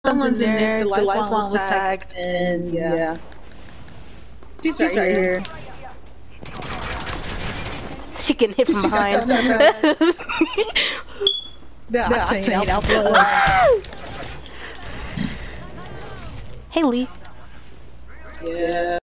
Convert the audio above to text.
someone's in there. The lifeline was tagged, and yeah. She's right here. She getting hit from behind. Hey, Lee. Yeah.